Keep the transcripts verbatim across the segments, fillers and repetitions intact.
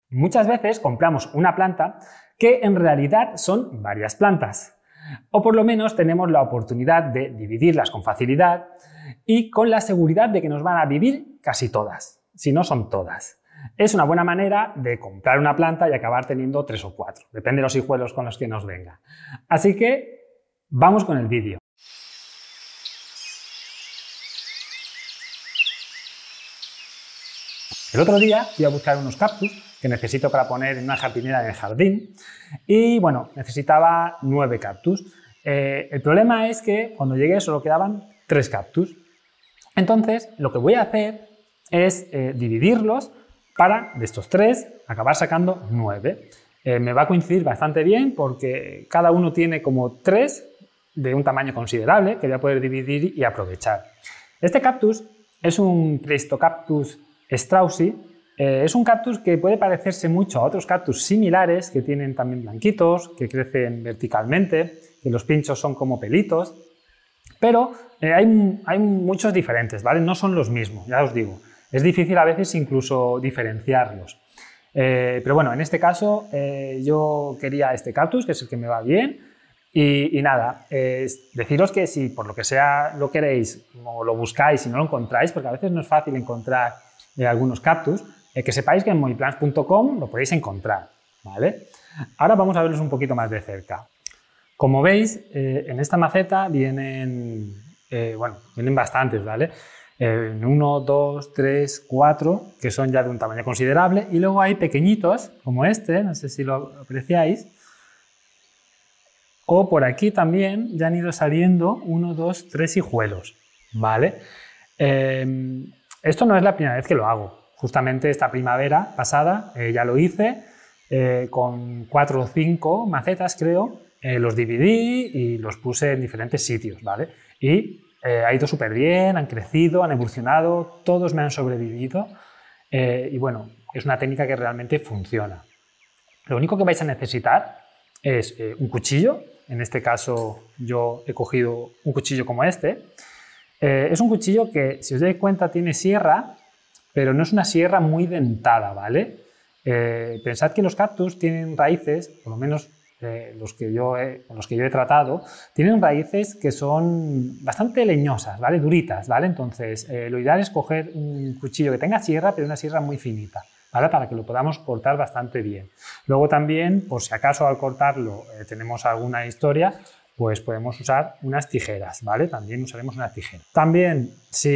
Muchas veces compramos una planta que en realidad son varias plantas, o por lo menos tenemos la oportunidad de dividirlas con facilidad y con la seguridad de que nos van a vivir casi todas, si no son todas. Es una buena manera de comprar una planta y acabar teniendo tres o cuatro, depende de los hijuelos con los que nos venga. Así que vamos con el vídeo. El otro día fui a buscar unos cactus que necesito para poner en una jardinera en el jardín y bueno, necesitaba nueve cactus. Eh, el problema es que cuando llegué solo quedaban tres cactus. Entonces lo que voy a hacer es eh, dividirlos para de estos tres acabar sacando nueve. Eh, me va a coincidir bastante bien porque cada uno tiene como tres de un tamaño considerable que voy a poder dividir y aprovechar. Este cactus es un Pleistocactus straussii. Eh, es un cactus que puede parecerse mucho a otros cactus similares que tienen también blanquitos, que crecen verticalmente, que los pinchos son como pelitos, pero eh, hay, hay muchos diferentes, ¿vale? No son los mismos, ya os digo. Es difícil a veces incluso diferenciarlos. Eh, pero bueno, en este caso eh, yo quería este cactus, que es el que me va bien, y, y nada, eh, deciros que si por lo que sea lo queréis o lo buscáis y no lo encontráis, porque a veces no es fácil encontrar eh, algunos cactus, eh, que sepáis que en moiplants punto com lo podéis encontrar, ¿vale? Ahora vamos a verlos un poquito más de cerca. Como veis, eh, en esta maceta vienen, eh, bueno, vienen bastantes, ¿vale? Eh, uno, dos, tres, cuatro, que son ya de un tamaño considerable, y luego hay pequeñitos, como este, no sé si lo apreciáis, o por aquí también ya han ido saliendo uno, dos, tres hijuelos, ¿vale? Eh, esto no es la primera vez que lo hago. Justamente esta primavera pasada eh, ya lo hice eh, con cuatro o cinco macetas, creo. Eh, los dividí y los puse en diferentes sitios, ¿vale? Y eh, ha ido súper bien, han crecido, han evolucionado, todos me han sobrevivido eh, y bueno, es una técnica que realmente funciona. Lo único que vais a necesitar es eh, un cuchillo. En este caso yo he cogido un cuchillo como este. Eh, es un cuchillo que, si os dais cuenta, tiene sierra, pero no es una sierra muy dentada, ¿vale? Eh, pensad que los cactus tienen raíces, por lo menos eh, los, que yo he, los que yo he tratado, tienen raíces que son bastante leñosas, ¿vale? Duritas, ¿vale? Entonces, eh, lo ideal es coger un cuchillo que tenga sierra, pero una sierra muy finita, ¿vale? Para que lo podamos cortar bastante bien. Luego también, por si acaso al cortarlo eh, tenemos alguna historia, pues podemos usar unas tijeras, ¿vale? También usaremos unas tijeras. También,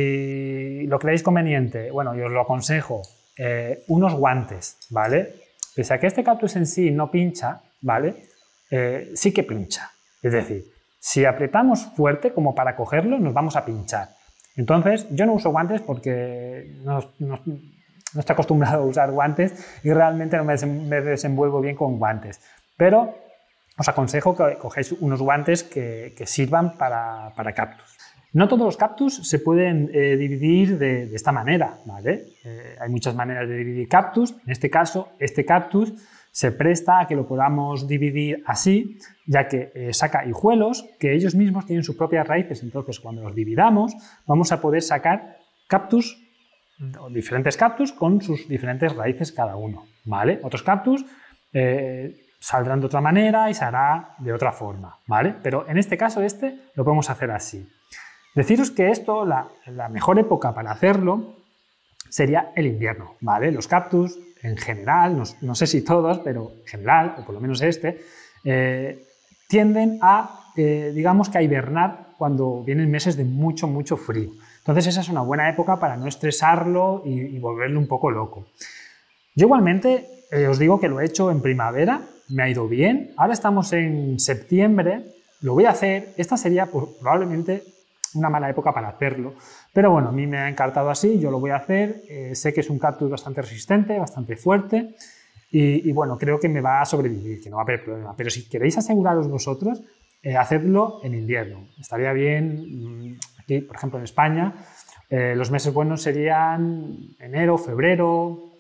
si lo creéis conveniente, bueno, yo os lo aconsejo, eh, unos guantes, ¿vale? Pese a que este cactus en sí no pincha, ¿vale? Eh, sí que pincha. Es decir, si apretamos fuerte como para cogerlo, nos vamos a pinchar. Entonces, yo no uso guantes porque no, no, no estoy acostumbrado a usar guantes y realmente no me, me desenvuelvo bien con guantes. Pero os aconsejo que cogáis unos guantes que, que sirvan para, para cactus. No todos los cactus se pueden eh, dividir de, de esta manera, ¿vale? Eh, hay muchas maneras de dividir cactus. En este caso, este cactus se presta a que lo podamos dividir así, ya que eh, saca hijuelos que ellos mismos tienen sus propias raíces. Entonces, cuando los dividamos, vamos a poder sacar cactus, diferentes cactus con sus diferentes raíces cada uno, ¿vale? Otros cactus eh, saldrán de otra manera y se hará de otra forma, ¿vale? Pero en este caso, este lo podemos hacer así. Deciros que esto, la, la mejor época para hacerlo sería el invierno, ¿vale? Los cactus, en general, no, no sé si todos, pero en general, o por lo menos este, eh, tienden a, eh, digamos que a hibernar cuando vienen meses de mucho, mucho frío. Entonces esa es una buena época para no estresarlo y, y volverlo un poco loco. Yo igualmente eh, os digo que lo he hecho en primavera, me ha ido bien. Ahora estamos en septiembre, lo voy a hacer. Esta sería pues, probablemente una mala época para hacerlo, pero bueno, a mí me ha encantado así, yo lo voy a hacer. Eh, sé que es un cactus bastante resistente, bastante fuerte y, y bueno, creo que me va a sobrevivir, que no va a haber problema. Pero si queréis aseguraros vosotros, eh, hacedlo en invierno. Estaría bien, aquí por ejemplo en España, eh, los meses buenos serían enero, febrero,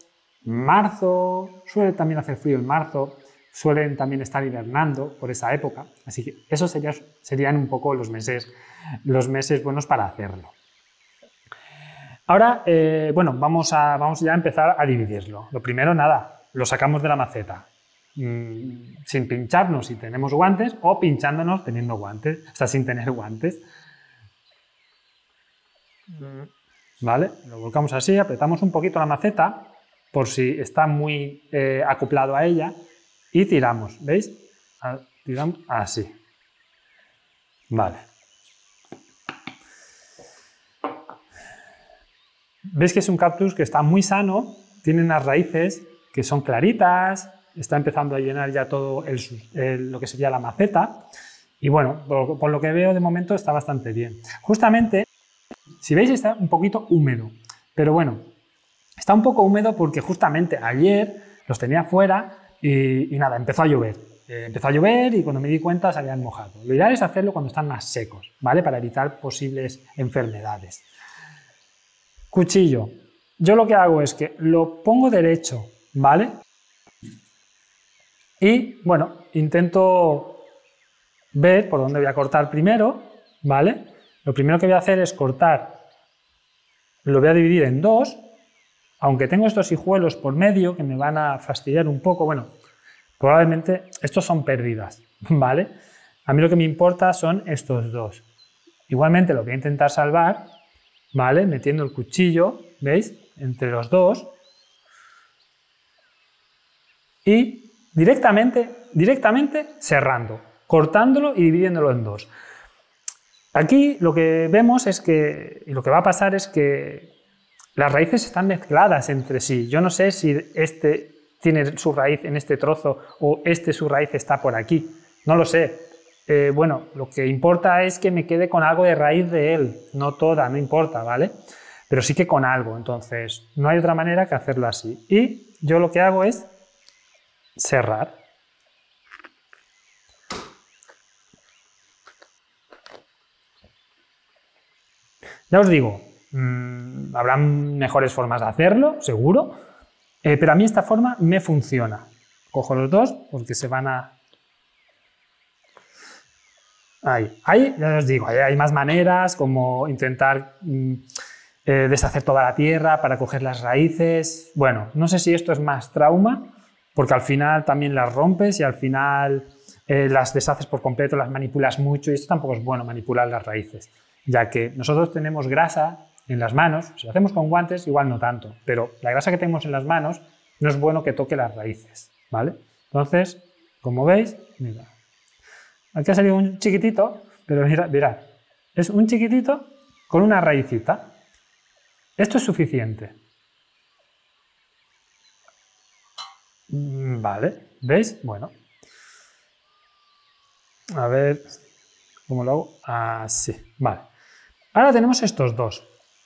marzo, suele también hacer frío en marzo, suelen también estar hibernando por esa época, así que esos serían, serían un poco los meses, los meses buenos para hacerlo. Ahora, eh, bueno, vamos, a, vamos ya a empezar a dividirlo. Lo primero, nada, lo sacamos de la maceta mmm, sin pincharnos si tenemos guantes o pinchándonos teniendo guantes, o sea, sin tener guantes. ¿Vale? Lo volcamos así, apretamos un poquito la maceta por si está muy eh, acoplado a ella y tiramos, ¿veis? Tiramos así. Vale. ¿Veis que es un cactus que está muy sano? Tiene unas raíces que son claritas, está empezando a llenar ya todo el, el, lo que sería la maceta y bueno, por, por lo que veo de momento está bastante bien. Justamente, si veis está un poquito húmedo, pero bueno, está un poco húmedo porque justamente ayer los tenía fuera y, y nada, empezó a llover. Eh, empezó a llover y cuando me di cuenta se habían mojado. Lo ideal es hacerlo cuando están más secos, ¿vale? Para evitar posibles enfermedades. Cuchillo. Yo lo que hago es que lo pongo derecho, ¿vale? Y, bueno, intento ver por dónde voy a cortar primero, ¿vale? Lo primero que voy a hacer es cortar, lo voy a dividir en dos, aunque tengo estos hijuelos por medio que me van a fastidiar un poco, bueno, probablemente estos son pérdidas, ¿vale? A mí lo que me importa son estos dos. Igualmente lo voy a intentar salvar, ¿vale? Metiendo el cuchillo, ¿veis? Entre los dos. Y directamente, directamente cerrando, cortándolo y dividiéndolo en dos. Aquí lo que vemos es que, y lo que va a pasar es que las raíces están mezcladas entre sí. Yo no sé si este tiene su raíz en este trozo o este su raíz está por aquí. No lo sé. Eh, bueno, lo que importa es que me quede con algo de raíz de él. No toda, no importa, ¿vale? Pero sí que con algo. Entonces, no hay otra manera que hacerlo así. Y yo lo que hago es cerrar. Ya os digo, mmm, habrán mejores formas de hacerlo, seguro, eh, pero a mí esta forma me funciona. Cojo los dos porque se van a... Ahí, ahí ya os digo, ahí hay más maneras, como intentar mmm, eh, deshacer toda la tierra para coger las raíces. Bueno, no sé si esto es más trauma, porque al final también las rompes y al final eh, las deshaces por completo, las manipulas mucho y esto tampoco es bueno, manipular las raíces. Ya que nosotros tenemos grasa en las manos, si lo hacemos con guantes igual no tanto, pero la grasa que tenemos en las manos no es bueno que toque las raíces, ¿vale? Entonces, como veis, mira, aquí ha salido un chiquitito, pero mirad, mirad, es un chiquitito con una raicita. Esto es suficiente. Vale, ¿veis? Bueno, a ver cómo lo hago. Así, vale. Ahora tenemos estos dos.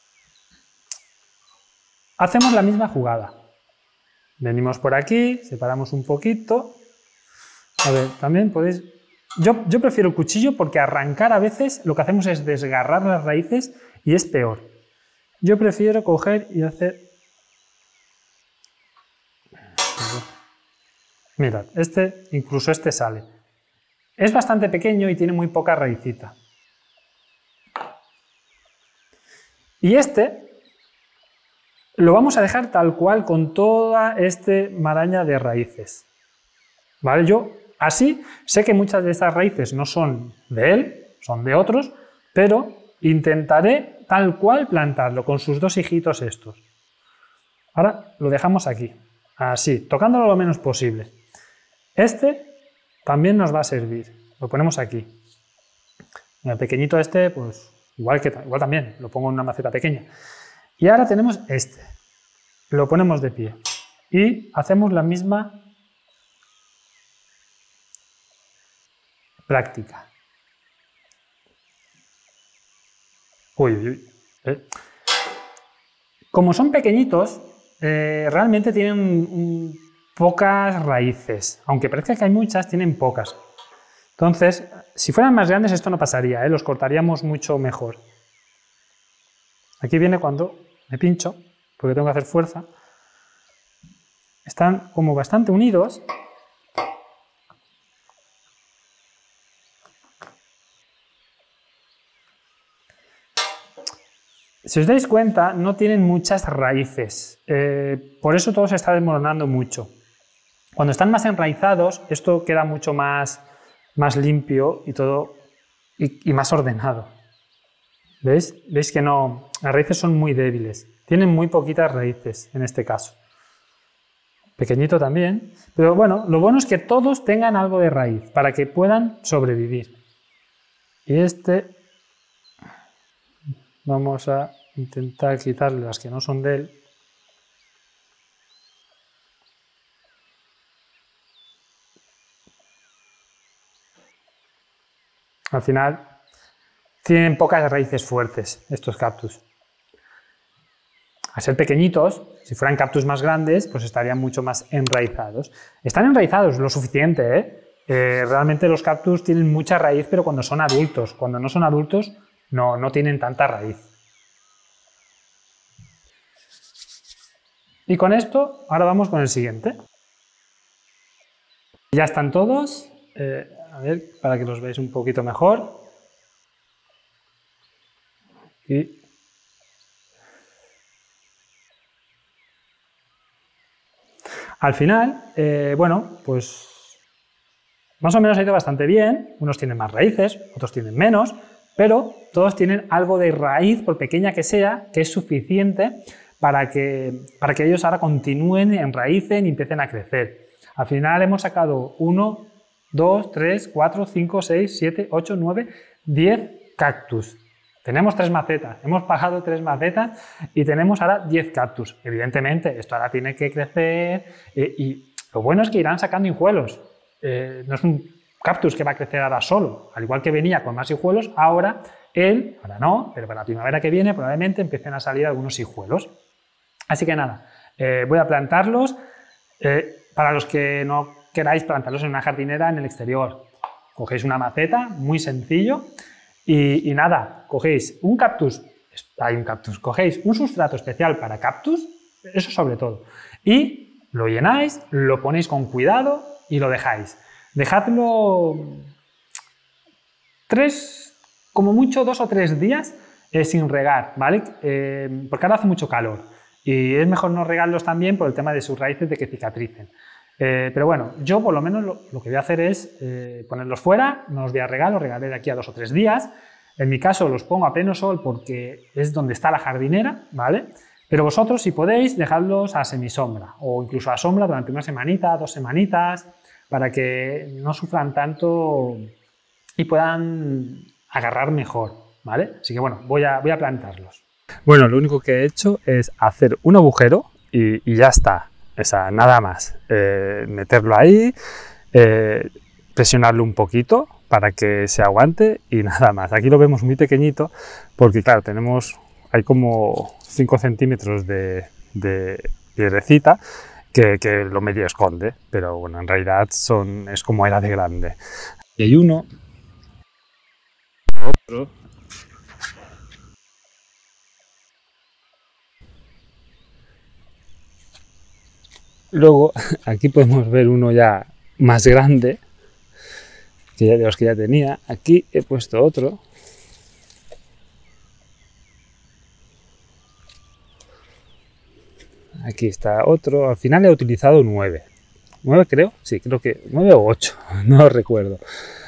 Hacemos la misma jugada. Venimos por aquí, separamos un poquito. A ver, también podéis... Yo, yo prefiero el cuchillo porque arrancar a veces lo que hacemos es desgarrar las raíces y es peor. Yo prefiero coger y hacer... Mirad, este, incluso este sale. Es bastante pequeño y tiene muy poca raicita. Y este lo vamos a dejar tal cual con toda esta maraña de raíces. ¿Vale? Yo así sé que muchas de estas raíces no son de él, son de otros, pero intentaré tal cual plantarlo con sus dos hijitos estos. Ahora lo dejamos aquí, así, tocándolo lo menos posible. Este también nos va a servir, lo ponemos aquí. El pequeñito este, pues... Igual, que, igual también, lo pongo en una maceta pequeña. Y ahora tenemos este. Lo ponemos de pie. Y hacemos la misma práctica. Uy, uy, uy. ¿Eh? Como son pequeñitos, eh, realmente tienen un, pocas raíces. Aunque parezca que hay muchas, tienen pocas. Entonces, si fueran más grandes esto no pasaría, ¿eh? Los cortaríamos mucho mejor. Aquí viene cuando me pincho, porque tengo que hacer fuerza. Están como bastante unidos. Si os dais cuenta, no tienen muchas raíces. Eh, por eso todo se está desmoronando mucho. Cuando están más enraizados, esto queda mucho más, más limpio y todo y, y más ordenado. ¿Veis? ¿Veis que no? Las raíces son muy débiles. Tienen muy poquitas raíces en este caso. Pequeñito también. Pero bueno, lo bueno es que todos tengan algo de raíz para que puedan sobrevivir. Y este vamos a intentar quitarle las que no son de él. Al final tienen pocas raíces fuertes estos cactus. Al ser pequeñitos, si fueran cactus más grandes, pues estarían mucho más enraizados. Están enraizados lo suficiente, ¿eh? Eh, realmente los cactus tienen mucha raíz, pero cuando son adultos. Cuando no son adultos, no, no tienen tanta raíz. Y con esto, ahora vamos con el siguiente. Ya están todos. Eh, a ver, para que los veáis un poquito mejor. Y al final, eh, bueno, pues más o menos ha ido bastante bien. Unos tienen más raíces, otros tienen menos, pero todos tienen algo de raíz, por pequeña que sea, que es suficiente para que, para que ellos ahora continúen, enraícen y empiecen a crecer. Al final hemos sacado uno, dos, tres, cuatro, cinco, seis, siete, ocho, nueve, diez cactus. Tenemos tres macetas, hemos pagado tres macetas y tenemos ahora diez cactus. Evidentemente, esto ahora tiene que crecer eh, y lo bueno es que irán sacando hijuelos. Eh, no es un cactus que va a crecer ahora solo, al igual que venía con más hijuelos, ahora él, ahora no, pero para la primavera que viene probablemente empiecen a salir algunos hijuelos. Así que nada, eh, voy a plantarlos. Eh, para los que no queráis plantarlos en una jardinera en el exterior, cogéis una maceta, muy sencillo. Y, y nada, cogéis un cactus, hay un cactus, cogéis un sustrato especial para cactus, eso sobre todo, y lo llenáis, lo ponéis con cuidado y lo dejáis. Dejadlo tres, como mucho dos o tres días eh, sin regar, ¿vale? Eh, porque ahora hace mucho calor y es mejor no regarlos también por el tema de sus raíces de que cicatricen. Eh, pero bueno, yo por lo menos lo, lo que voy a hacer es eh, ponerlos fuera, no los voy a regar, los regaré de aquí a dos o tres días. En mi caso los pongo a pleno sol porque es donde está la jardinera, ¿vale? Pero vosotros, si podéis, dejadlos a semisombra o incluso a sombra durante una semanita, dos semanitas, para que no sufran tanto y puedan agarrar mejor, ¿vale? Así que bueno, voy a, voy a plantarlos. Bueno, lo único que he hecho es hacer un agujero y, y ya está. O sea, nada más, eh, meterlo ahí, eh, presionarlo un poquito para que se aguante y nada más. Aquí lo vemos muy pequeñito porque claro, tenemos, hay como cinco centímetros de, de piedrecita que, que lo medio esconde, pero bueno, en realidad son, es como era de grande. Y hay uno, otro. Luego, aquí podemos ver uno ya más grande, que ya de los que ya tenía. Aquí he puesto otro. Aquí está otro. Al final he utilizado nueve. ¿Nueve creo? Sí, creo que nueve o ocho. No lo recuerdo.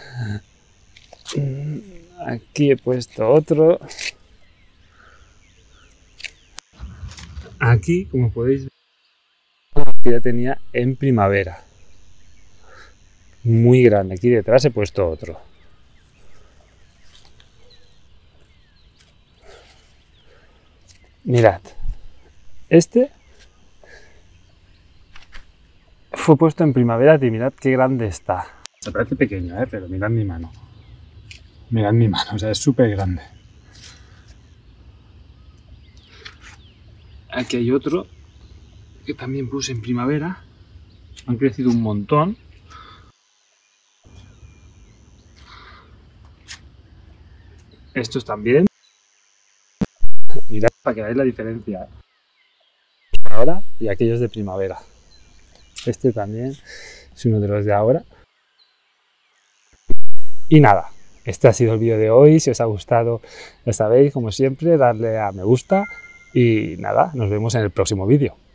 Aquí he puesto otro. Aquí, como podéis ver, que ya tenía en primavera, muy grande. Aquí detrás he puesto otro. Mirad, este fue puesto en primavera y mirad qué grande está. Se parece pequeño, ¿eh? Pero mirad mi mano. Mirad mi mano, o sea, es súper grande. Aquí hay otro que también puse en primavera, han crecido un montón. Estos también. Mirad para que veáis la diferencia ahora y aquellos de primavera. Este también es uno de los de ahora. Y nada, este ha sido el vídeo de hoy. Si os ha gustado, ya sabéis, como siempre, darle a me gusta y nada, nos vemos en el próximo vídeo.